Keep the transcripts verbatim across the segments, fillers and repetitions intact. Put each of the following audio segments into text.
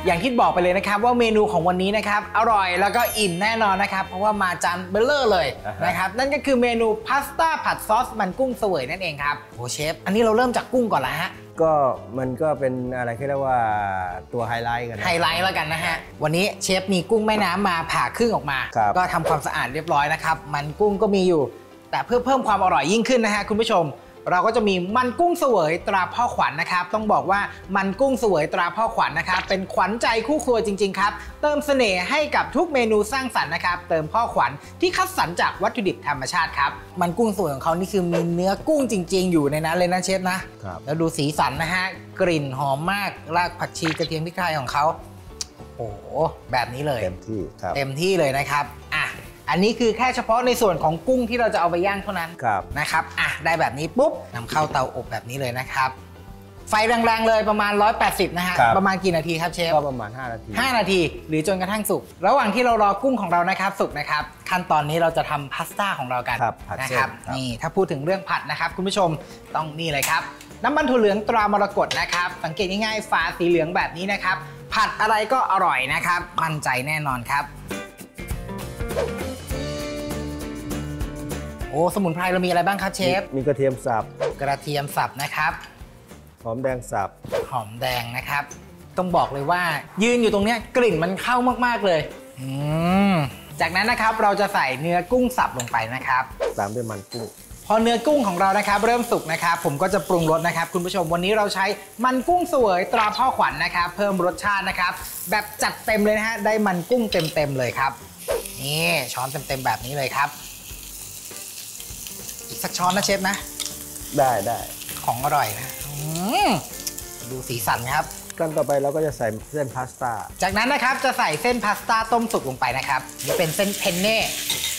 อย่างที่บอกไปเลยนะครับว่าเมนูของวันนี้นะครับอร่อยแล้วก็อิ่มแน่นอนนะครับเพราะว่ามาจานเบลเลอร์เลยนะครับนั่นก็คือเมนูพาสต้าผัดซอสมันกุ้งเสวยนั่นเองครับโอ้เชฟอันนี้เราเริ่มจากกุ้งก่อนละฮะก็มันก็เป็นอะไรที่เรียกว่าตัวไฮไลท์กันไฮไลท์แล้วกันนะฮะวันนี้เชฟมีกุ้งแม่น้ำมาผ่าครึ่งออกมาก็ทำความสะอาดเรียบร้อยนะครับมันกุ้งก็มีอยู่แต่เพื่อเพิ่มความอร่อยยิ่งขึ้นนะฮะคุณผู้ชมเราก็จะมีมันกุ้งเสวยตราพ่อขวัญ นะครับต้องบอกว่ามันกุ้งเสวยตราพ่อขวัญ นะครับเป็นขวัญใจคู่ครัวจริงๆครับเติมเสน่ห์ให้กับทุกเมนูสร้างสรรค์นะครับเติมพ่อขวัญที่คัดสรรจากวัตถุดิบธรรมชาติครับมันกุ้งเสวยของเขานี่คือมีเนื้อกุ้งจริงๆอยู่ในนั้นเลยนะเชฟนะแล้วดูสีสันนะฮะกลิ่นหอมมากรากผักชีกระเทียมพริกไทยของเขาโอ้โหแบบนี้เลยเต็มที่ครับเต็มที่เลยนะครับอ่ะอันนี้คือแค่เฉพาะในส่วนของกุ้งที่เราจะเอาไปย่างเท่านั้นนะครับอ่ะได้แบบนี้ปุ๊บนำเข้าเตาอบแบบนี้เลยนะครับไฟแรงๆเลยประมาณหนึ่งร้อยแปดสิบนะฮะประมาณกี่นาทีครับเชฟก็ประมาณห้านาทีห้านาทีหรือจนกระทั่งสุกระหว่างที่เรารอกุ้งของเรานะครับสุกนะครับขั้นตอนนี้เราจะทำพาสต้าของเรากันนะครับนี่ถ้าพูดถึงเรื่องผัดนะครับคุณผู้ชมต้องนี่เลยครับน้ำมันถั่วเหลืองตรามรกตนะครับสังเกตง่ายๆฝาสีเหลืองแบบนี้นะครับผัดอะไรก็อร่อยนะครับมั่นใจแน่นอนครับโอ้สมุนไพรเรามีอะไรบ้างครับเชฟมีกระเทียมสับกระเทียมสับนะครับหอมแดงสับหอมแดงนะครับต้องบอกเลยว่ายืนอยู่ตรงนี้กลิ่นมันเข้ามากๆเลยอืมจากนั้นนะครับเราจะใส่เนื้อกุ้งสับลงไปนะครับตามด้วยมันกุ้งพอเนื้อกุ้งของเรานะครับเริ่มสุกนะครับผมก็จะปรุงรสนะครับคุณผู้ชมวันนี้เราใช้มันกุ้งเสวยตราพ่อขวัญ นะครับเพิ่มรสชาตินะครับแบบจัดเต็มเลยนะฮะได้มันกุ้งเต็มๆเลยครับนี่ช้อนเต็มๆแบบนี้เลยครับอีกสักช้อนนะเชฟนะได้ได้ของอร่อยนะดูสีสันครับขั้นต่อไปเราก็จะใส่เส้นพาสต้าจากนั้นนะครับจะใส่เส้นพาสต้าต้มสุกลงไปนะครับนี่เป็นเส้นเพนเน่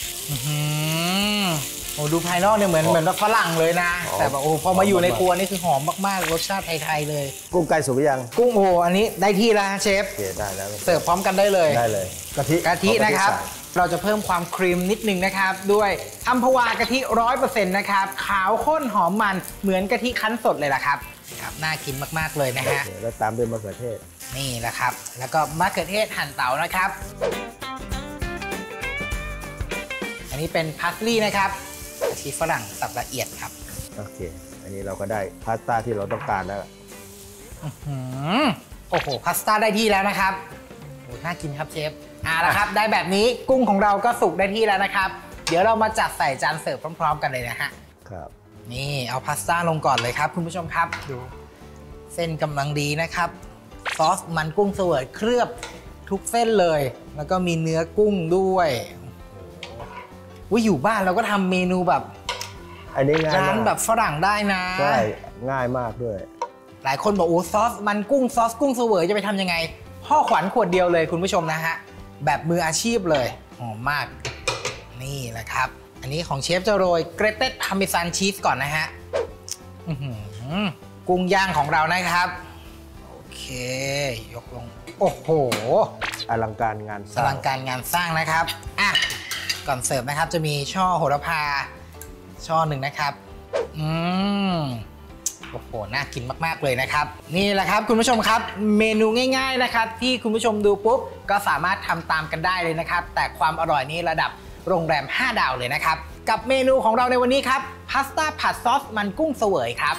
โอ้ดูภายนอกเนี่ยเหมือนเหมือนฝรั่งเลยนะแต่แบบโอ้พอมาอยู่ในครัวนี่คือหอมมากๆรสชาติไทยๆเลยกุ้งไก่สุกยังกุ้งโอ้อันนี้ได้ที่แล้วเชฟได้แล้วเสิร์ฟพร้อมกันได้เลยได้เลยกะทิกะทินะครับเราจะเพิ่มความครีมนิดนึงนะครับด้วยอัมพวากะทิร้อยเปอร์เซ็นต์นะครับขาวข้นหอมมันเหมือนกะทิคั้นสดเลยล่ะครับครับน่ากินมากๆเลยนะฮะแล้วตามด้วยมะเขือเทศนี่แหละครับแล้วก็มะเขือเทศหั่นเต๋านะครับอันนี้เป็นพาสลีย์นะครับกะทิฝรั่งสับละเอียดครับโอเคอันนี้เราก็ได้พาสต้าที่เราต้องการแล้วโอ้โหพาสต้าได้ที่แล้วนะครับโอ้น่ากินครับเชฟอ่าแล้วครับได้แบบนี้กุ้งของเราก็สุกได้ที่แล้วนะครับเดี๋ยวเรามาจัดใส่จานเสิร์ฟพร้อมๆกันเลยนะฮะครับนี่เอาพาสต้าลงก่อนเลยครับคุณผู้ชมครับดูเส้นกำลังดีนะครับซอสมันกุ้งเสวยเคลือบทุกเส้นเลยแล้วก็มีเนื้อกุ้งด้วยว่าอยู่บ้านเราก็ทำเมนูแบบอันนี้ง่ายร้านแบบฝรั่งได้นะใช่ง่ายมากด้วยหลายคนบอกโอ้ซอสมันกุ้งซอสกุ้งเสวยจะไปทำยังไงพ่อขวัญขวดเดียวเลยคุณผู้ชมนะฮะแบบมืออาชีพเลยหอมมากนี่แหละครับอันนี้ของเชฟจะโรยเกรเต็ดพาร์เมซานชีสก่อนนะฮะกุ้งย่างของเรานะครับโอเคยกลงโอ้โหอลังการงานสร้างอลังการงานสร้างนะครับอ่ะก่อนเสิร์ฟนะครับจะมีช่อโหระพาช่อหนึ่งนะครับอืมโอ้โหน่ากินมากๆเลยนะครับนี่แหละครับคุณผู้ชมครับเมนูง่ายๆนะครับที่คุณผู้ชมดูปุ๊บก็สามารถทำตามกันได้เลยนะครับแต่ความอร่อยนี้ระดับโรงแรมห้าดาวเลยนะครับกับเมนูของเราในวันนี้ครับพาสต้าผัดซอสมันกุ้งเสวยครับ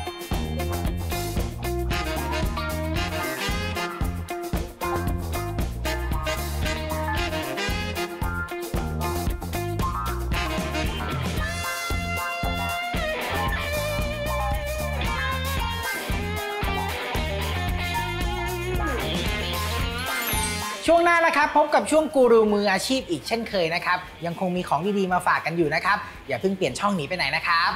ช่วงหน้านะครับพบกับช่วงกูรูมืออาชีพอีกเช่นเคยนะครับยังคงมีของดีๆมาฝากกันอยู่นะครับอย่าเพิ่งเปลี่ยนช่องหนีไปไหนนะครับ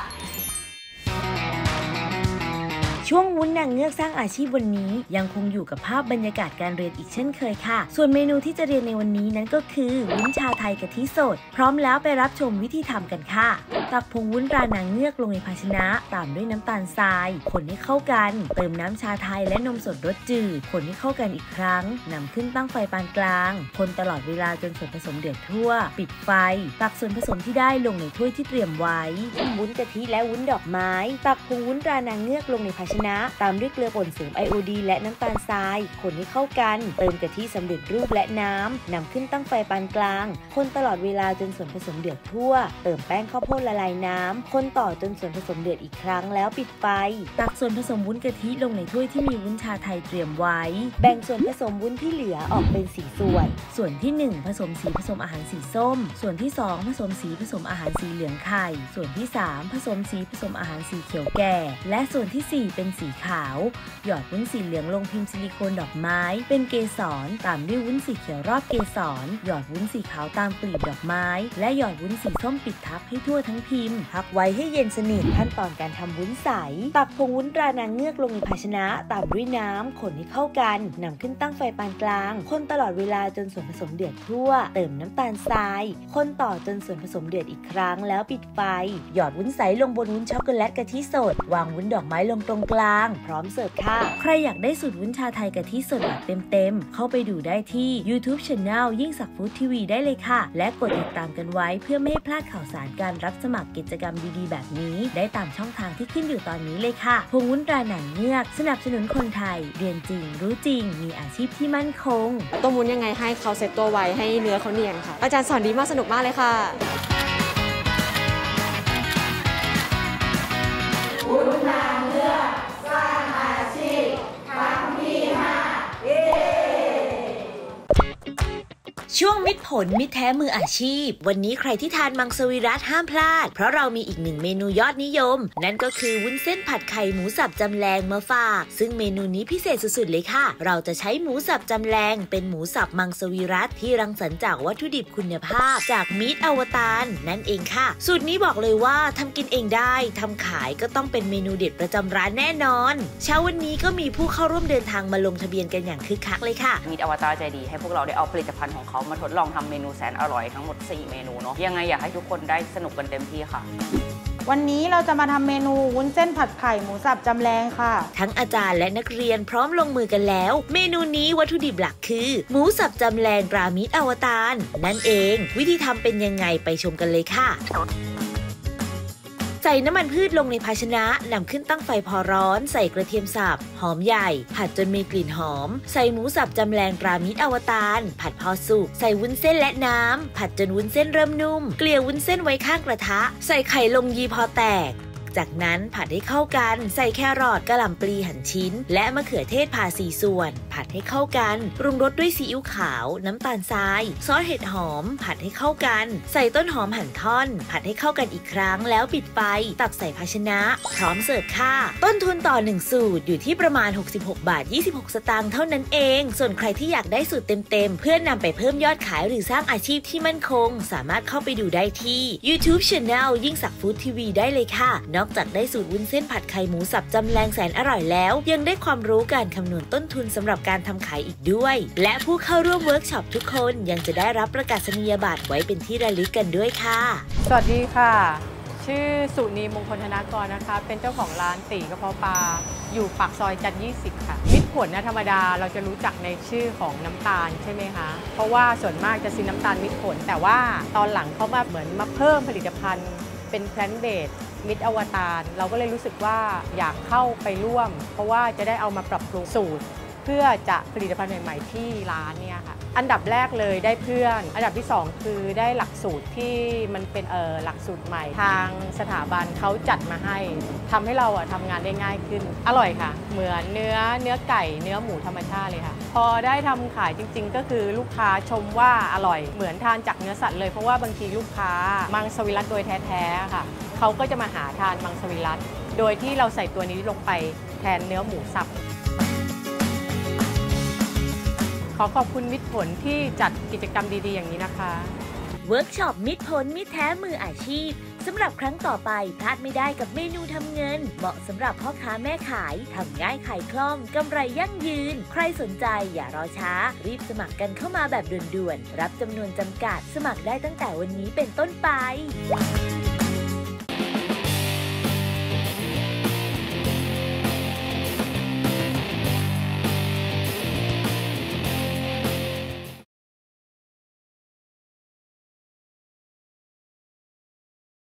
ช่วงวุ้นนางเงือกสร้างอาชีพวันนี้ยังคงอยู่กับภาพบรรยากาศการเรียนอีกเช่นเคยค่ะส่วนเมนูที่จะเรียนในวันนี้นั้นก็คือวุ้นชาไทยกะทิสดพร้อมแล้วไปรับชมวิธีทำกันค่ะตักผงวุ้นตรานางเงือกลงในภาชนะตามด้วยน้ำตาลทรายคนให้เข้ากันเติมน้ำชาไทยและนมสดรสจืดคนให้เข้ากันอีกครั้งนำขึ้นตั้งไฟปานกลางคนตลอดเวลาจนส่วนผสมเดือดทั่วปิดไฟตักส่วนผสมที่ได้ลงในถ้วยที่เตรียมไว้วุ้นกะทิและวุ้นดอกไม้ตักผงวุ้นตรานางเงือกลงในภาชชนะตามด้วยเกลือป่นเสริมไอโอดีนและน้ำตาลทรายคนให้เข้ากันเติมกะทิสำเร็จรูปและน้ำนำขึ้นตั้งไฟปานกลางคนตลอดเวลาจนส่วนผสมเดือดทั่วเติมแป้งข้าวโพดละลายน้ำคนต่อจนส่วนผสมเดือดอีกครั้งแล้วปิดไฟตักส่วนผสมวุ้นกะทิลงในถ้วยที่มีวุ้นชาไทยเตรียมไว้แบ่งส่วนผสมวุ้นที่เหลือออกเป็นสี่ส่วนส่วนที่หนึ่งผสมสีผสมอาหารสีส้มส่วนที่สองผสมสีผสมอาหารสีเหลืองไข่ส่วนที่สามผสมสีผสมอาหารสีเขียวแก่และส่วนที่สี่เป็นสีขาวหยอดวุ้นสีเหลืองลงพิมพ์ซิลิโคนดอกไม้เป็นเกสรตามด้วยวุ้นสีเขียวรอบเกสรหยอดวุ้นสีขาวตามกลีบดอกไม้และหยอดวุ้นสีส้มปิดทับให้ทั่วทั้งพิมพ์พักไว้ให้เย็นสนิทขั้นตอนการทำวุ้นใสตักผงวุ้นตรานางเงือกลงในภาชนะตามด้วยน้ำคนให้เข้ากันนำขึ้นตั้งไฟปานกลางคนตลอดเวลาจนส่วนผสมเดือดทั่วเติมน้ำตาลทรายคนต่อจนส่วนผสมเดือดอีกครั้งแล้วปิดไฟหยอดวุ้นใสลงบนวุ้นช็อกโกแลตกะทิสดวางวุ้นดอกไม้ลงตรงกลางพร้อมเสิร์ฟค่ะใครอยากได้สูตรวุ้นชาไทยกะทิสดแบบเต็มๆเข้าไปดูได้ที่ YouTube Channel ยิ่งศักดิ์ฟู้ดทีวีได้เลยค่ะและกดติดตามกันไว้เพื่อไม่ให้พลาดข่าวสารการรับสมัครกิจกรรมดีๆแบบนี้ได้ตามช่องทางที่ขึ้นอยู่ตอนนี้เลยค่ะผงวุ้นตราหนังเงือกสนับสนุนคนไทยเรียนจริงรู้จริงมีอาชีพที่มั่นคงต้มวุ้นยังไงให้เขาเซตตัวไว้ให้เนื้อเขาเนียนค่ะอาจารย์สอนดีมากสนุกมากเลยค่ะวุ้นนางเงือกสร้างอาชีพครั้งที่ห้าเย้ช่วงมิตรผลมิตรแท้มืออาชีพวันนี้ใครที่ทานมังสวิรัติห้ามพลาดเพราะเรามีอีกหนึ่งเมนูยอดนิยมนั่นก็คือวุ้นเส้นผัดไข่หมูสับจำแรงมาฝากซึ่งเมนูนี้พิเศษสุดๆเลยค่ะเราจะใช้หมูสับจำแรงเป็นหมูสับมังสวิรัติที่รังสรรค์จากวัตถุดิบคุณภาพจากมีดอวตารนั่นเองค่ะสูตรนี้บอกเลยว่าทำกินเองได้ทำขายก็ต้องเป็นเมนูเด็ดประจำร้านแน่นอนเช้าวันนี้ก็มีผู้เข้าร่วมเดินทางมาลงทะเบียนกันอย่างคึกคักเลยค่ะมีดอวตารใจดีให้พวกเราได้เอาผลิตภัณฑ์ของเขามาทดลองทำเมนูแสนอร่อยทั้งหมดสี่เมนูเนาะยังไงอยากให้ทุกคนได้สนุกกันเต็มที่ค่ะวันนี้เราจะมาทำเมนูวุ้นเส้นผัดไข่หมูสับจำแรงค่ะทั้งอาจารย์และนักเรียนพร้อมลงมือกันแล้วเมนูนี้วัตถุดิบหลักคือหมูสับจำแรงตรามิตรอวตารนั่นเองวิธีทำเป็นยังไงไปชมกันเลยค่ะใส่น้ำมันพืชลงในภาชนะนำขึ้นตั้งไฟพอร้อนใส่กระเทียมสับหอมใหญ่ผัดจนมีกลิ่นหอมใส่หมูสับจำแรงตรามิตรอวตารผัดพอสุกใส่วุ้นเส้นและน้ำผัดจนวุ้นเส้นเริ่มนุ่มเกลี่ยวุ้นเส้นไว้ข้างกระทะใส่ไข่ลงยีพอแตกจากนั้นผัดให้เข้ากันใส่แครอทกะหล่ำปลีหั่นชิ้นและมะเขือเทศผ่าสี่ส่วนผัดให้เข้ากันปรุงรสด้วยซีอิ๊วขาวน้ำตาลทรายซอสเห็ดหอมผัดให้เข้ากันใส่ต้นหอมหั่นท่อนผัดให้เข้ากันอีกครั้งแล้วปิดไฟตักใส่ภาชนะพร้อมเสิร์ฟค่ะต้นทุนต่อหนึ่งสูตรอยู่ที่ประมาณหกสิบหกบาทยี่สิบหกสตางค์เท่านั้นเองส่วนใครที่อยากได้สูตรเต็มๆเพื่อนำไปเพิ่มยอดขายหรือสร้างอาชีพที่มั่นคงสามารถเข้าไปดูได้ที่ YouTube Channel ยิ่งศักดิ์ฟู้ดทีวีได้เลยค่ะนอกจากได้สูตรวุ้นเส้นผัดไข่หมูสับจำแรงแสนอร่อยแล้วยังได้ความรู้การคำนวณต้นทุนสำหรับการทำขายอีกด้วยและผู้เข้าร่วมเวิร์กช็อปทุกคนยังจะได้รับประกาศนียบัตรไว้เป็นที่ระลึกกันด้วยค่ะสวัสดีค่ะชื่อสุนีมงคลธนากรนะคะเป็นเจ้าของร้านตีกระเพาะปลาอยู่ปากซอยจันทร์ยี่สิบค่ะมิตรผลนะธรรมดาเราจะรู้จักในชื่อของน้ำตาลใช่ไหมคะเพราะว่าส่วนมากจะซื้อน้ำตาลมิตรผลแต่ว่าตอนหลังเขามาเหมือนมาเพิ่มผลิตภัณฑ์เป็นแพลนเบสมิตรอวตารเราก็เลยรู้สึกว่าอยากเข้าไปร่วมเพราะว่าจะได้เอามาปรับปรุงสูตรเพื่อจะผลิตภัณฑ์ใหม่ๆที่ร้านเนี่ยค่ะอันดับแรกเลยได้เพื่อนอันดับที่สองคือได้หลักสูตรที่มันเป็นเออหลักสูตรใหม่ทางสถาบันเขาจัดมาให้ทำให้เราอะทำงานได้ง่ายขึ้นอร่อยค่ะเหมือนเนื้อเนื้อไก่เนื้อหมูธรรมชาติเลยค่ะพอได้ทำขายจริงๆก็คือลูกค้าชมว่าอร่อยเหมือนทานจากเนื้อสัตว์เลยเพราะว่าบางทีลูกค้ามังสวิรัติโดยแท้ๆค่ะเขาก็จะมาหาทานมังสวิรัติโดยที่เราใส่ตัวนี้ลงไปแทนเนื้อหมูสับขอขอบคุณมิตรผลที่จัดกิจกรรมดีๆอย่างนี้นะคะเวิร์กช็อปมิตรผลมิตรแท้มืออาชีพสำหรับครั้งต่อไปพลาดไม่ได้กับเมนูทำเงินเหมาะสำหรับพ่อค้าแม่ขายทำง่ายขายคล่องกำไรยั่งยืนใครสนใจอย่ารอช้ารีบสมัครกันเข้ามาแบบด่วนๆรับจำนวนจำกัดสมัครได้ตั้งแต่วันนี้เป็นต้นไป